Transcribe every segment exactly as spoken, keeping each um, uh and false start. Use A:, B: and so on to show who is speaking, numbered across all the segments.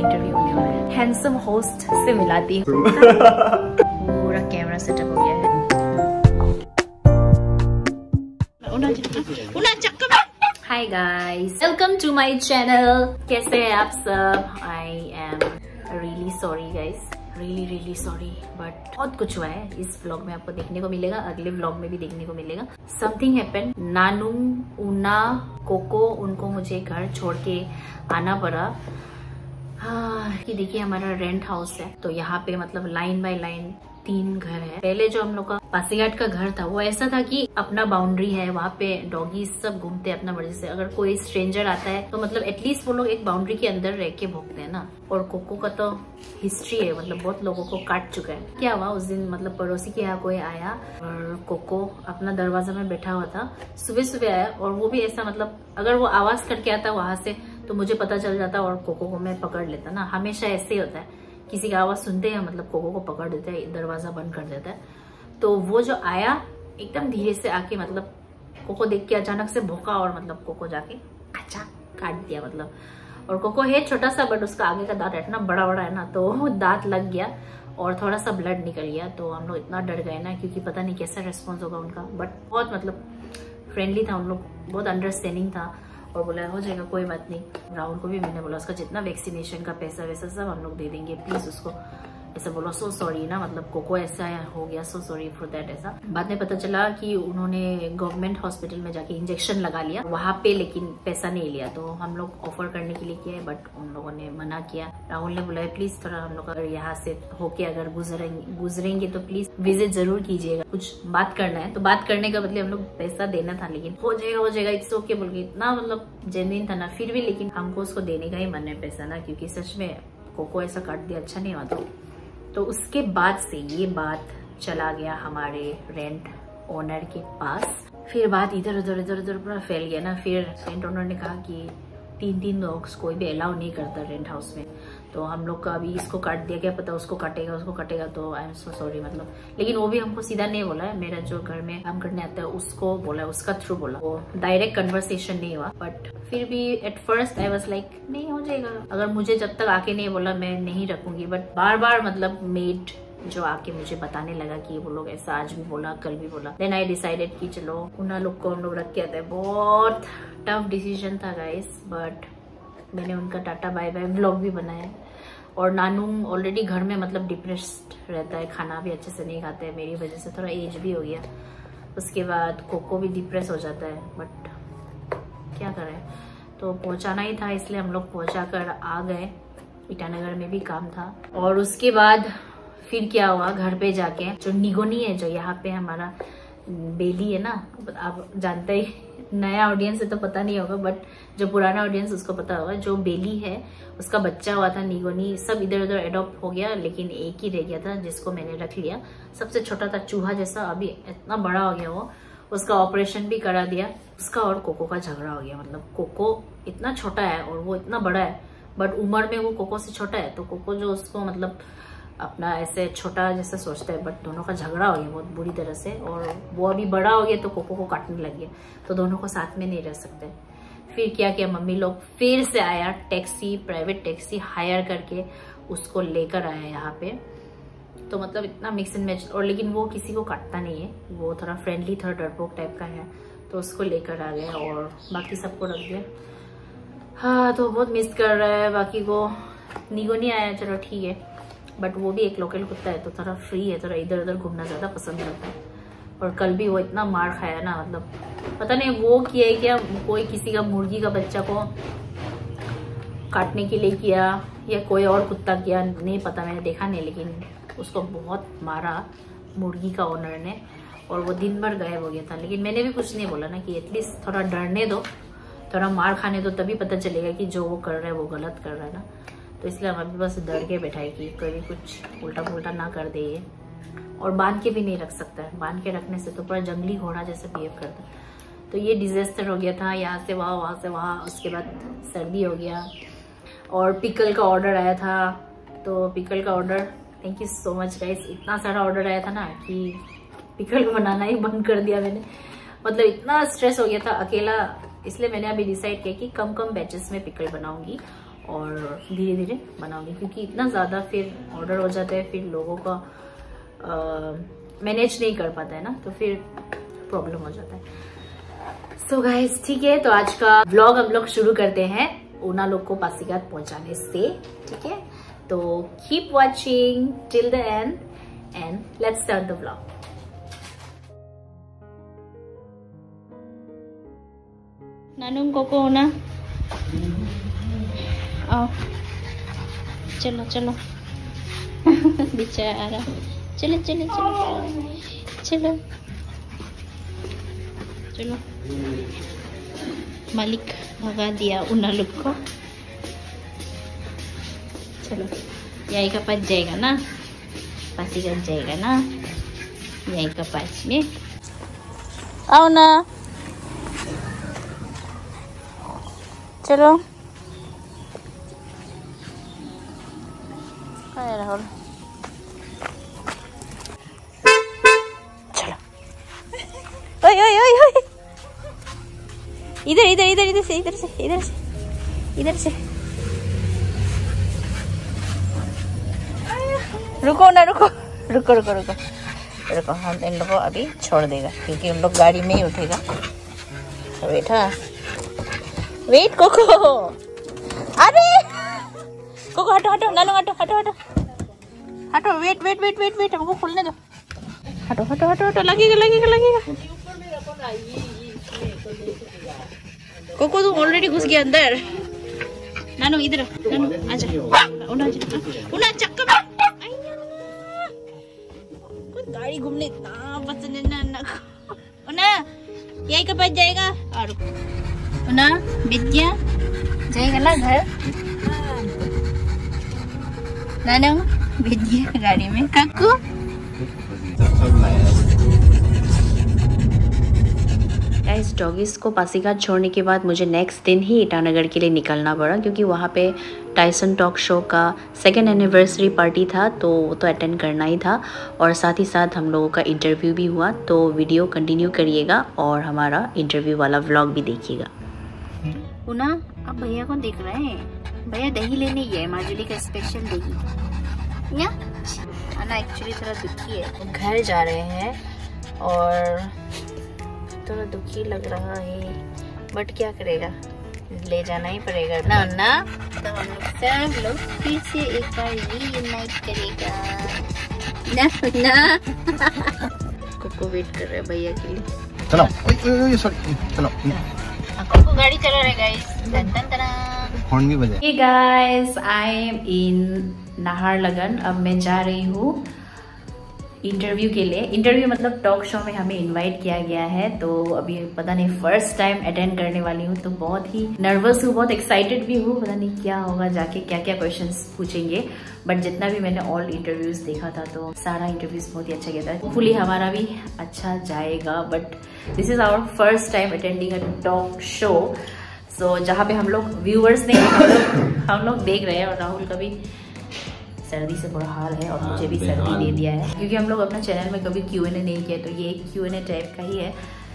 A: Interview होने वाला है। हैंडसम होस्ट से मिलाती हूँ। पूरा कैमरा सेटअप हो गया है। Hi guys, welcome to my channel. कैसे हैं आप सब? I am really sorry guys, really really sorry, but बहुत कुछ हुआ है। इस व्लॉग में आपको देखने को मिलेगा, अगले व्लॉग में भी देखने को मिलेगा। Something happen. नानू, ऊना, कोको, उनको मुझे घर छोड़ के आना पड़ा। हाँ, ये देखिए हमारा रेंट हाउस है, तो यहाँ पे मतलब लाइन बाय लाइन तीन घर है। पहले जो हम लोग का पासीघाट का घर था वो ऐसा था कि अपना बाउंड्री है, वहाँ पे डॉगी सब घूमते हैं अपना मर्जी से। अगर कोई स्ट्रेंजर आता है तो मतलब एटलीस्ट वो लोग एक बाउंड्री के अंदर रह के भोगते हैं ना। और कोको का तो हिस्ट्री है, मतलब बहुत लोगों को काट चुका है। क्या हुआ उस दिन, मतलब पड़ोसी के यहाँ कोई आया और कोको अपना दरवाजा में बैठा हुआ था। सुबह सुबह आया और वो भी ऐसा, मतलब अगर वो आवाज करके आता वहां से तो मुझे पता चल जाता और कोको को मैं पकड़ लेता ना। हमेशा ऐसे ही होता है, किसी का आवाज सुनते हैं मतलब कोको को पकड़ देता है, दरवाजा बंद कर देता है। तो वो जो आया एकदम धीरे से आके मतलब कोको देख के अचानक से भौंका और मतलब कोको जाके अच्छा काट दिया मतलब। और कोको है छोटा सा, बट उसका आगे का दांत इतना बड़ा बड़ा है ना, तो वो दांत लग गया और थोड़ा सा ब्लड निकल गया। तो हम लोग इतना डर गए ना, क्योंकि पता नहीं कैसा रेस्पॉन्स होगा उनका। बट बहुत मतलब फ्रेंडली था उन लोग, बहुत अंडरस्टैंडिंग था और बोला हो जाएगा कोई बात नहीं। राहुल को भी मैंने बोला उसका जितना वैक्सीनेशन का पैसा वैसा सब हम लोग दे देंगे, प्लीज उसको ऐसा बोला। सो सॉरी ना, मतलब कोको ऐसा हो गया, सो सॉरी फॉर दैट। ऐसा बाद में पता चला कि उन्होंने गवर्नमेंट हॉस्पिटल में जाके इंजेक्शन लगा लिया वहां पे, लेकिन पैसा नहीं लिया। तो हम लोग ऑफर करने के लिए किया, बट उन लोगों ने मना किया। राहुल ने बोला प्लीज थोड़ा हम लोग अगर यहाँ से होके अगर गुजरेंगे गुजरेंगे तो प्लीज विजिट जरूर कीजिएगा, कुछ बात करना है। तो बात करने का बदले हम लोग पैसा देना था, लेकिन हो जाएगा हो जाएगा इट्स ओके बोल के इतना मतलब जेन्युइन था ना। फिर भी लेकिन हमको उसको देने का ही मन है पैसा ना, क्योंकि सच में कोको ऐसा काट दिया अच्छा नहीं हुआ। तो तो उसके बाद से ये बात चला गया हमारे रेंट ओनर के पास। फिर बात इधर उधर इधर उधर पूरा फैल गया ना। फिर रेंट ओनर ने कहा कि तीन तीन डॉग्स कोई भी अलाउ नहीं करता रेंट हाउस में। तो हम लोग का अभी इसको काट दिया, क्या पता उसको काटेगा उसको काटेगा। तो आई एम सो सॉरी मतलब। लेकिन वो भी हमको सीधा नहीं बोला है, मेरा जो घर में काम करने आता है उसको बोला, उसका थ्रू बोला। वो डायरेक्ट कन्वर्सेशन नहीं हुआ। बट फिर भी at first I was like नहीं हो जाएगा, अगर मुझे जब तक आके नहीं बोला मैं नहीं रखूंगी। बट बार बार मतलब मेड जो आके मुझे बताने लगा कि वो लोग ऐसा आज भी बोला कल भी बोला। देन आई डिसाइडेड कि चलो उन लोग को हम लोग रख के आते हैं। बहुत टफ डिसीजन था गाइस, बट मैंने उनका टाटा बाय बाय व्लॉग भी बनाया। और नानू ऑलरेडी घर में मतलब डिप्रेस्ड रहता है, खाना भी अच्छे से नहीं खाते हैं मेरी वजह से, थोड़ा एज भी हो गया। उसके बाद कोको भी डिप्रेस हो जाता है, बट क्या करें। तो पहुंचाना ही था, इसलिए हम लोग पहुंचा कर आ गए। ईटानगर में भी काम था। और उसके बाद फिर क्या हुआ, घर पे जाके जो निगोनी है, जो यहाँ पे हमारा बेली है ना, आप जानते ही, नया ऑडियंस है तो पता नहीं होगा, बट जो पुराना ऑडियंस उसको पता होगा। जो बेली है उसका बच्चा हुआ था निगोनी, सब इधर उधर एडॉप्ट हो गया, लेकिन एक ही रह गया था जिसको मैंने रख लिया। सबसे छोटा था, चूहा जैसा, अभी इतना बड़ा हो गया वो। उसका ऑपरेशन भी करा दिया। उसका और कोको का झगड़ा हो गया, मतलब कोको इतना छोटा है और वो इतना बड़ा है, बट उम्र में वो कोको से छोटा है। तो कोको जो उसको मतलब अपना ऐसे छोटा जैसा सोचता है, बट दोनों का झगड़ा हो गया बहुत बुरी तरह से। और वो अभी बड़ा हो गया तो कोको को काटने लग गया, तो दोनों को साथ में नहीं रह सकते। फिर क्या किया, मम्मी लोग फिर से आया, टैक्सी, प्राइवेट टैक्सी हायर करके उसको लेकर आया यहाँ पे। तो मतलब इतना मिक्स एंड मैच। और लेकिन वो किसी को काटता नहीं है, वो थोड़ा फ्रेंडली, थोड़ा डरपोक टाइप का है। तो उसको लेकर आ गया और बाकी सबको रख दिया। हाँ, तो बहुत मिस कर रहा है। बाकी को निगोनी आया, चलो ठीक है, बट वो भी एक लोकल कुत्ता है तो थोड़ा फ्री है, थोड़ा इधर उधर घूमना ज्यादा पसंद करता है। और कल भी वो इतना मार खाया ना, मतलब पता नहीं वो किया है क्या, कोई किसी का मुर्गी का बच्चा को काटने के लिए किया या कोई और कुत्ता किया, नहीं पता, मैंने देखा नहीं। लेकिन उसको बहुत मारा मुर्गी का ओनर ने, और वो दिन भर गायब हो गया था। लेकिन मैंने भी कुछ नहीं बोला ना, कि एटलीस्ट थोड़ा डरने दो, थोड़ा मार खाने दो, तभी पता चलेगा कि जो वो कर रहा है वो गलत कर रहा है ना। तो इसलिए हम अभी बस डर के बैठा है कि कभी कुछ उल्टा पुल्टा ना कर दे ये। और बांध के भी नहीं रख सकता है, बांध के रखने से तो पूरा जंगली घोड़ा जैसे बिहेव करता है। तो ये डिजास्टर हो गया था, यहाँ से वहाँ वहाँ से वहाँ। उसके बाद सर्दी हो गया और पिकल का ऑर्डर आया था। तो पिकल का order, thank you so much guys, इतना सारा ऑर्डर आया था ना कि पिकल को बनाना ही बंद कर दिया मैंने। मतलब इतना स्ट्रेस हो गया था अकेला, इसलिए मैंने अभी डिसाइड किया कि कम कम बैचेस में पिकल बनाऊंगी और धीरे धीरे बनाऊंगी, क्योंकि इतना ज़्यादा फिर ऑर्डर हो जाता है, फिर लोगों का मैनेज नहीं कर पाता है ना, तो फिर प्रॉब्लम हो जाता है। सो गाइस ठीक है, तो आज का व्लॉग हम लोग शुरू करते हैं ऊना लोग को पासीघाट पहुंचाने से। ठीक है, तो keep watching till the end and let's start the vlog. नानुम कोको ऊना आओ, चलो चलो बेचारा, चलो चलो चलो चलो चलो। मालिक भगा दिया ऊना लोग को। चलो यही का पास जाएगा ना, पासीघाट जाएगा ना, यही का पास में आओ ना, चलो। काय राहुल, चलो। ओए ओए ओए ओए, इधर इधर इधर इधर से इधर से इधर से इधर से। रुको ना, रुको रुको रुको रुको रुको, हम इन लोगों को अभी छोड़ देगा, क्योंकि उन लोग गाड़ी में ही उठेगा। वेट, हाँ वेट कोको, अरे कोको हटो हटो, नानू हटो हटो हटो हटो, wait wait wait wait wait, हमको खोलने दो। हटो हटो हटो हटो, लगेगा लगेगा लगेगा। कोको तू ऑलरेडी घुस गया अंदर। नानू इधर, नानू आजा, उना आजा, उना चक्कर में गाड़ी घूमने इतना पसंद है ना ना। उना यही के पास जाएगा, और उना बिटिया जाएगा ना घर। नानू बिटिया गाड़ी में, काकू गाइस। डॉगीज को पासीघाट छोड़ने के बाद मुझे नेक्स्ट दिन ही ईटानगर के लिए निकलना पड़ा, क्योंकि वहाँ पे टाइसन टॉक शो का सेकेंड एनिवर्सरी पार्टी था, तो वो तो अटेंड करना ही था, और साथ ही साथ हम लोगों का इंटरव्यू भी हुआ। तो वीडियो कंटिन्यू करिएगा और हमारा इंटरव्यू वाला व्लॉग भी देखिएगा। उना अब भैया को देख रहे हैं, भैया दही लेने गए, माजुली का स्पेशल दही। या अना एक्चुअली थोड़ा दुखी है, घर जा रहे हैं और थोड़ा दुखी लग रहा है, बट क्या करेगा, ले जाना ही पड़ेगा ना ना। तो हम लोग सब लोग फिर से एक बार रीयूनाइट करेगा ना ना। कोको वेट कर रहे हैं भैया के लिए।
B: चलो ओए सॉरी, चलो
A: कोको गाड़ी चला रहे गाइस, टन टन टन, हॉर्न भी बजा। Hey guys, I am in Naharlagun. अब मैं जा रही हूँ इंटरव्यू के लिए। इंटरव्यू मतलब टॉक शो में हमें इनवाइट किया गया है, तो अभी पता नहीं फर्स्ट टाइम अटेंड करने वाली हूँ, तो बहुत ही नर्वस हूँ, बहुत एक्साइटेड भी हूँ। पता नहीं क्या होगा, जाके क्या क्या क्वेश्चंस पूछेंगे, बट जितना भी मैंने ऑल इंटरव्यूज देखा था तो सारा इंटरव्यूज बहुत ही अच्छा गया था। होपफुली हमारा भी अच्छा जाएगा, but this is our first time attending a talk show. So जहाँ पे हम लोग व्यूअर्स नहीं, हम लोग हम लोग देख रहे हैं, और राहुल का भी सर्दी से बुरा हाल है और मुझे भी सर्दी दे दिया है, क्योंकि हम लोग अपना चैनल में कभी क्यू एन ए नहीं किया, तो ये क्यू एन ए टाइप का ही है।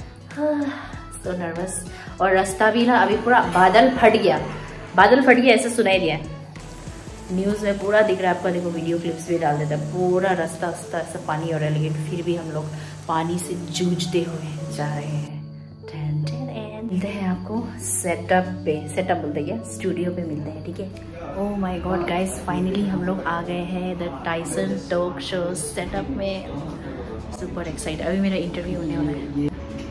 A: तो नर्वस, और रास्ता भी ना अभी पूरा बादल फट गया, बादल फट गया ऐसे सुनाई दिया। न्यूज़ में पूरा दिख रहा है आपका, देखो वीडियो क्लिप्स भी डाल देता है, पूरा रास्ता रास्ता ऐसा पानी हो रहा है, लेकिन फिर भी हम लोग पानी से जूझते हुए जा रहे हैं। मिलते हैं आपको सेटअप पे, सेटअप बोलते हैं, स्टूडियो पे मिलते हैं, ठीक है। Oh my god guys, finally हम लोग आ गए हैं the Tyson talk show setup में। सुपर एक्साइटेड, अभी मेरा इंटरव्यू होने वाला है।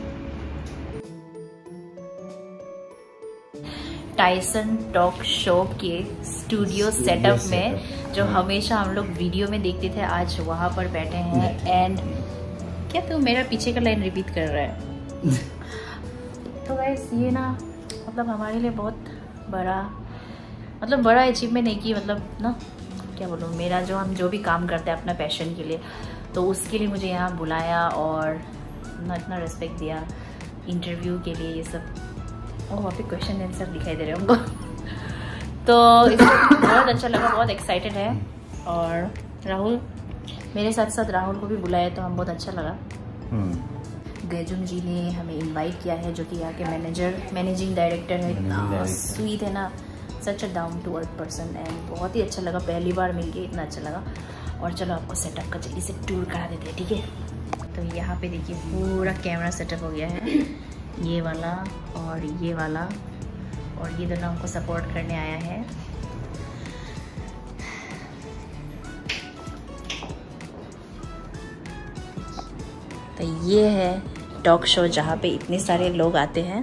A: टाइसन टॉक शो के स्टूडियो सेटअप में, जो हमेशा हम लोग वीडियो में देखते थे, आज वहाँ पर बैठे हैं। एंड क्या तू मेरा पीछे का लाइन रिपीट कर रहा है? तो गाइस ये ना मतलब हमारे लिए बहुत बड़ा, मतलब बड़ा अचीवमेंट है कि मतलब ना क्या बोलूँ, मेरा जो हम जो भी काम करते हैं अपना पैशन के लिए, तो उसके लिए मुझे यहाँ बुलाया और ना इतना रिस्पेक्ट दिया इंटरव्यू के लिए। ये सब ओह वहाँ पे क्वेश्चन आंसर दिखाई दे रहे हैं हमको तो बहुत अच्छा लगा, बहुत एक्साइटेड है। और राहुल मेरे साथ साथ राहुल को भी बुलाया, तो हम बहुत अच्छा लगा। गैजुम जी ने हमें इनवाइट किया है, जो कि यहाँ के मैनेजर मैनेजिंग डायरेक्टर है, इतना स्वीट है ना, such a down to earth person and बहुत ही अच्छा लगा, पहली बार मिल के इतना अच्छा लगा। और चलो आपको सेटअप का जल्दी से टूर करा देते हैं, ठीक है। तो यहाँ पे देखिए पूरा कैमरा सेटअप हो गया है, ये वाला और ये वाला, और ये दोनों हमको सपोर्ट करने आया है। तो ये है टॉक शो जहाँ पे इतने सारे लोग आते हैं।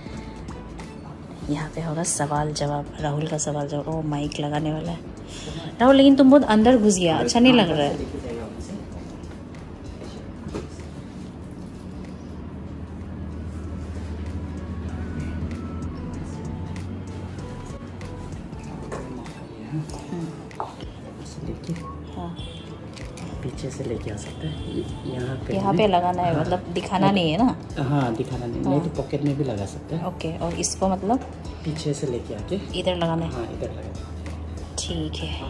A: यहाँ पे होगा सवाल जवाब, राहुल का सवाल जवाब। ओ माइक लगाने वाला है राहुल, लेकिन तुम बहुत अंदर घुस गया, अच्छा नहीं लग रहा है। हाँ
C: पीछे से लेके आ सकते हैं, यहाँ पे
A: यहाँ पे लगाना है, मतलब दिखाना नहीं है ना?
C: हाँ दिखाना नहीं,
A: हाँ।
C: नहीं तो पॉकेट में भी लगा सकते हैं।
A: ओके, और इसको मतलब
C: पीछे से लेके आके
A: इधर लगाना है?
C: हाँ इधर लगा।
A: ठीक है।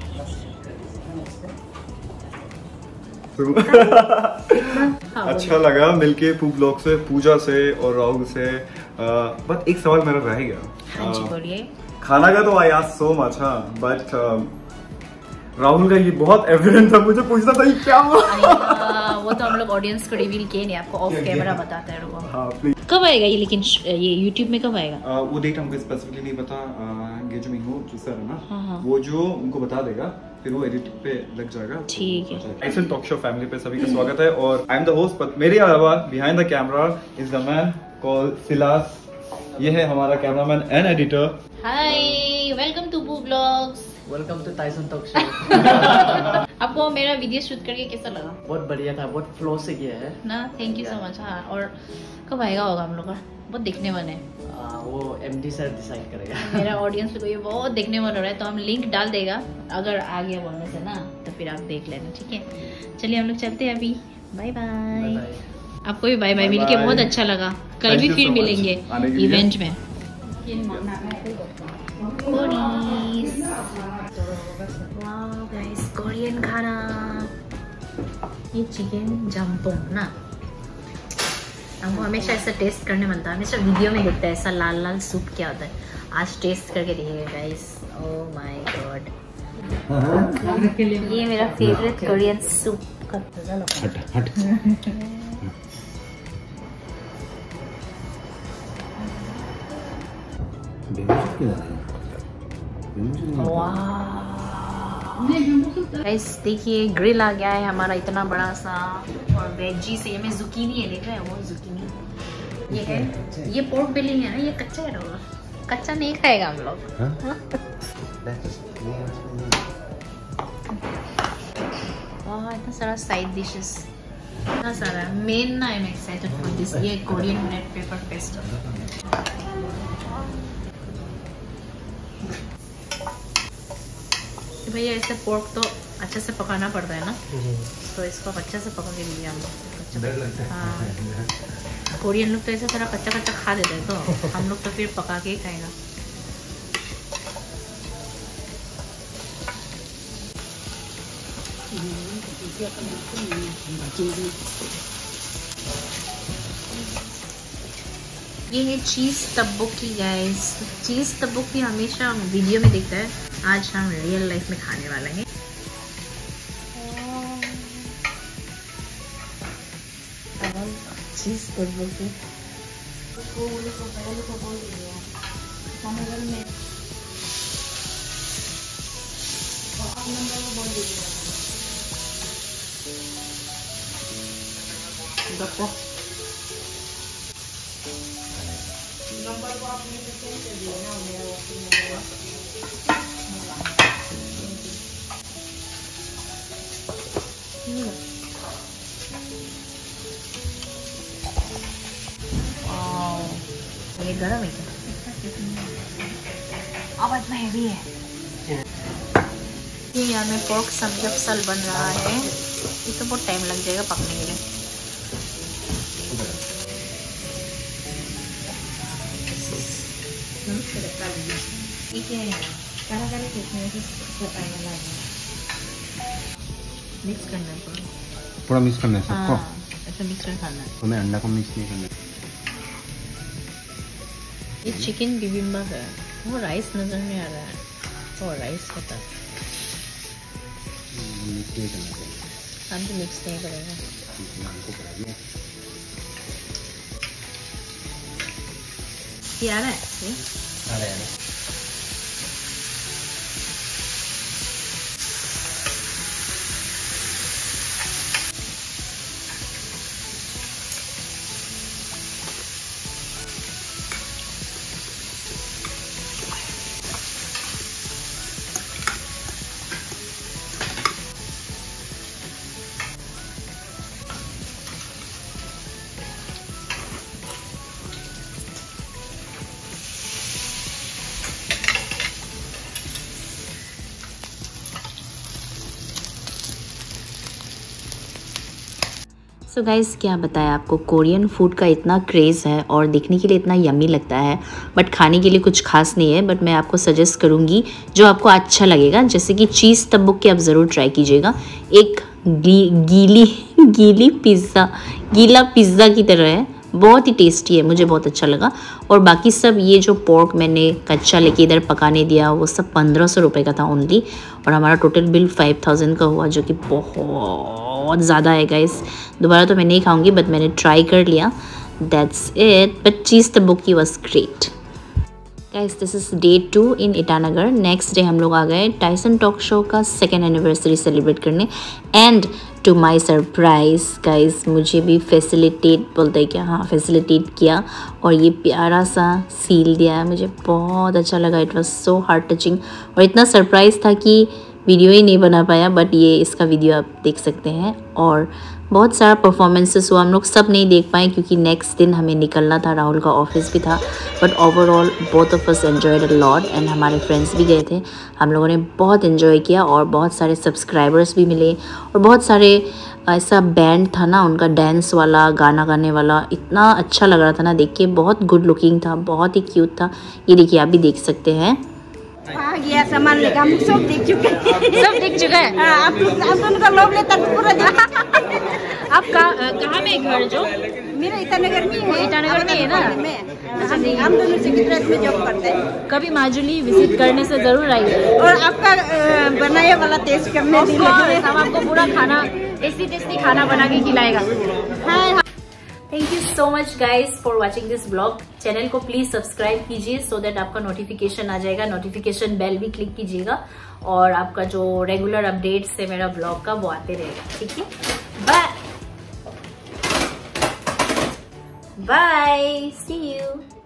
B: अच्छा लगा मिलके पू ब्लॉग से, पूजा से और राहुल से। बट एक सवाल मेरा रह गया।
A: हाँ जी बोलिए।
B: खाना का तो आई आस्क्ड सो मच, हाँ, बट राहुल का ये बहुत एविडेंट था, मुझे पूछना था ये क्या हुआ।
A: वो तो हम लोग ऑडियंस को रिवील किए नहीं, आपको ऑफ कैमरा बताते हैं। रुको,
B: हाँ प्लीज।
A: कब आएगा ये, लेकिन ये यूट्यूब में कब आएगा?
B: आ, वो डेट हमको स्पेसिफिकली नहीं पता। ये जो मिंगो सर है ना,
A: हाँ, हाँ।
B: वो जो उनको बता देगा, फिर वो एडिट पे लग जाएगा।
A: ठीक है।
B: टाइसन टॉक शो फैमिली पे सभी का स्वागत है, और I am the host, but मेरे अलावा behind the camera is the man called Silas. ये है हमारा cameraman and editor.
A: Hi, welcome to पू blogs.
C: Welcome to Tyson talk show.
A: आपको मेरा वीडियो शूट करके कैसा लगा?
C: बहुत बढ़िया था, बहुत फ्लो से किया है
A: ना, थैंक यू सो मच। हाँ, और कब आएगा होगा हम लोग का? बहुत देखने मन है।
C: आ, वो एमडी सर डिसाइड करेगा।
A: मेरा ऑडियंस को ये बहुत देखने मन हो रहा है, तो हम लिंक डाल देगा, अगर आ गया बोलने से ना तो फिर आप देख लेना, ठीक है। चलिए हम लोग चलते हैं अभी। Bye bye. आपको भी बाय बाय, मिलके बहुत अच्छा लगा। कल भी फिर मिलेंगे इवेंट में। वाओ गाइस, कोरियन खाना। ये चिकन जम्पोंग ना, हमको हमेशा ऐसा टेस्ट करने मन था, हमेशा वीडियो में दिखता है ऐसा लाल लाल सूप क्या होता है। आज टेस्ट करके देखिएगा गाइस। ओह माय गॉड, ये मेरा फेवरेट कोरियन सूप का।
C: हट हट।
A: गाइस देखिए, ग्रिल आ गया है हमारा इतना बड़ा सा, और वेजी से में जुकीनी है, देख रहे हैं वो जुकीनी ये है। ये पोर्क बेलिंग है ना, ये कच्चा है ना, कच्चा नहीं खाएगा हम लोग। वाह, इतना सारा साइड डिशेस, इतना सारा। मेन ना I am excited for this, ये कोरियन रेड पेपर पेस्ट। भैया ऐसे पोर्क तो अच्छे से पकाना पड़ता है ना, तो इसको अच्छे से पका के लिए हम लोग। हाँ, कोरियन लोग तो ऐसा सारा कच्चा कच्चा खा देते हैं, तो हम लोग तो फिर पका के ही खाएगा। ये है चीज तब्बुकी गाइस। चीज तब्बुकी हमेशा वीडियो में दिखता है, आज हम रियल लाइफ में खाने वाले हैं। चीज तब्बुकी नंबर को आपने कैसे दिया ना, मेरा ये गरम है क्या? आवाज में हैवी है। ये यार में पोर्क समजप्सल बन रहा है, ये तो बहुत टाइम लग जाएगा पकने के लिए। ठीक है, मिक्स करना है
B: पूरा मिक्स करना है सबको।
A: हाँ, ऐसा मिक्स कर खाना है।
B: तो मैं अंडा को मिक्स नहीं करना।
A: ये चिकन बिबिम्बा है। वो राइस नजर नहीं आ रहा है, वो राइस होता है। हम तो मिक्स नहीं करेंगे। ये आ रहा है, ये
C: आ रहा है।
A: सो गाइस, क्या बताया आपको, कोरियन फूड का इतना क्रेज़ है और देखने के लिए इतना यम्मी लगता है, बट खाने के लिए कुछ खास नहीं है। बट मैं आपको सजेस्ट करूँगी जो आपको अच्छा लगेगा, जैसे कि चीज़ तब्बुकी आप ज़रूर ट्राई कीजिएगा। एक गी, गीली गीली पिज़्ज़ा गीला पिज़्ज़ा की तरह है, बहुत ही टेस्टी है, मुझे बहुत अच्छा लगा। और बाकी सब ये जो पोर्क मैंने कच्चा लेके इधर पकाने दिया, वो सब पंद्रह सौ रुपये का था ओनली, और हमारा टोटल बिल फाइव थाउजेंड का हुआ, जो कि बहुत ज़्यादा है गाइस। दोबारा तो मैं नहीं खाऊंगी, बट मैंने ट्राई कर लिया, that's it. But cheese tteokbokki was great guys. This is day two in Itanagar. Next day हम लोग आ गए टाइसन टॉक शो का सेकेंड एनिवर्सरी सेलिब्रेट करने, and to my surprise guys मुझे भी फैसिलिटेट बोलते हैं क्या, हाँ फैसिलिटेट किया, और ये प्यारा सा सील दिया है, मुझे बहुत अच्छा लगा। It was so heart touching, और इतना सरप्राइज़ था कि वीडियो ही नहीं बना पाया, बट ये इसका वीडियो आप देख सकते हैं। और बहुत सारा परफॉर्मेंसेस हुआ, हम लोग सब नहीं देख पाए क्योंकि नेक्स्ट दिन हमें निकलना था, राहुल का ऑफिस भी था। But overall both of us enjoyed a lot, and हमारे फ्रेंड्स भी गए थे, हम लोगों ने बहुत एंजॉय किया, और बहुत सारे सब्सक्राइबर्स भी मिले, और बहुत सारे ऐसा बैंड था ना उनका, डांस वाला, गाना गाने वाला, इतना अच्छा लग रहा था ना देख के, बहुत गुड लुकिंग था, बहुत ही क्यूट था। ये देखिए, आप भी देख सकते हैं।
D: हाँ, गया सामान लेकर हम सब देख चुके हैं।
A: सब देख चुका है।
D: हाँ, आप आप उनका लोभ लेता तो पूरा देख।
A: आप कहाँ में घर जो?
D: मेरा ईटानगर में है।
A: ईटानगर में है ना?
D: हम हम दोनों सेक्रेटरीट में जॉब करते हैं।
A: कभी माजुली विजिट करने से जरूर आइए,
D: और आपका बनाया वाला टेस्ट करने
A: हम आपको पूरा खाना, टेस्टी टेस्टी खाना बना के खिलाएगा।
D: हाँ।
A: Thank you so much guys for watching this blog. Channel को प्लीज सब्सक्राइब कीजिए सो दैट आपका नोटिफिकेशन आ जाएगा, नोटिफिकेशन बेल भी क्लिक कीजिएगा, और आपका जो रेगुलर अपडेट्स है मेरा ब्लॉग का वो आते रहेगा, ठीक है। Bye bye, see you.